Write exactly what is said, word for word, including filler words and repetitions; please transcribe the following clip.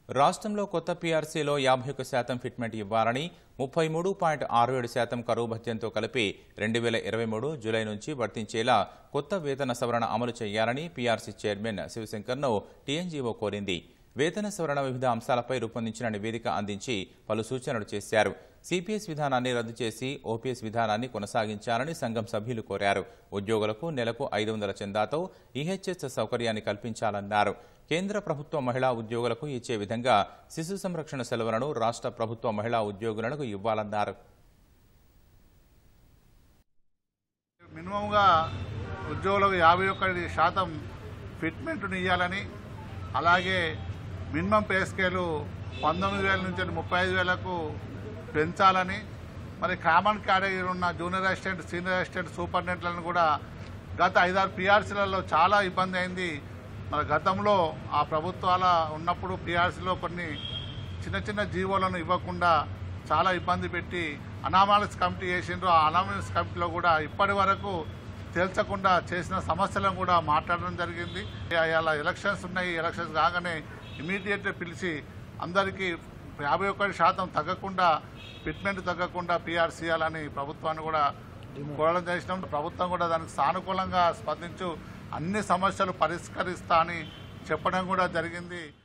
రాష్ట్రంలో కొత్త పీఆర్సీలో యాభై ఒక్క శాతం ఫిట్మెంట్ ఇవ్వాలని ముప్పై మూడు పాయింట్ ఆరు ఏడు శాతం కరువు భత్యంతో కలిపి రెండు వేల ఇరవై మూడు జూలై నుంచి వర్తించేలా కొత్త వేతన సవరణ అమలు చేయాలని పీఆర్సీ చైర్మన్ శివశంకర్ను టీఎన్జీఓ కోరింది. వేతన సవరణ వివిధ అంశాలపై రూపొందించిన నివేదిక అందించి పలు సూచనలు చేశారు. సిపిఎస్ విధానాన్ని రద్దు చేసి ఓపీఎస్ విధానాన్ని కొనసాగించాలని సంఘం సభ్యులు కోరారు. ఉద్యోగులకు నెలకు ఐదు వందల చందాతో ఈహెచ్ఎస్ సౌకర్యాన్ని కల్పించాలన్నారు. కేంద్ర ప్రభుత్వ మహిళా ఉద్యోగులకు ఇచ్చే విధంగా శిశు సంరక్షణ సెలవులను రాష్ట్ర ప్రభుత్వ మహిళా ఉద్యోగులకు ఇవ్వాలన్నారు. మినిమంగా ఉద్యోగులకు యాభై ఒక్క శాతం ఫిట్మెంట్ను ఇవ్వాలని, అలాగే మినిమం పే స్కేలు పంతొమ్మిది వేల నుంచి ముప్పై ఐదు వేలకు పెంచాలని, మరి కామన్ కేటగిరీ ఉన్న జూనియర్ అసిస్టెంట్, సీనియర్ అసిస్టెంట్, సూపరింటెండెంట్లను కూడా గత ఐదారు పీఆర్సీలలో చాలా ఇబ్బంది అయింది. మరి గతంలో ఆ ప్రభుత్వాల ఉన్నప్పుడు పీఆర్సీలో కొన్ని చిన్న చిన్న జీవోలను ఇవ్వకుండా చాలా ఇబ్బంది పెట్టి అనామలస్ కమిటీ చేసిండ్రు. ఆ అనామలస్ కమిటీలో కూడా ఇప్పటి వరకు తేల్చకుండా చేసిన సమస్యలను కూడా మాట్లాడడం జరిగింది. ఇలా ఎలక్షన్స్ ఉన్నాయి, ఎలక్షన్స్ కాగానే ఇమీడియట్గా పిలిచి అందరికీ యాభై ఒక్కటి శాతం తగ్గకుండా, ఫిట్మెంట్ తగ్గకుండా పీఆర్సీ ఇవ్వాలని ప్రభుత్వాన్ని కూడా కోరడం చేసినాం. ప్రభుత్వం కూడా దానికి సానుకూలంగా స్పందించు అన్ని సమస్యలు పరిష్కరిస్తా అని చెప్పడం కూడా జరిగింది.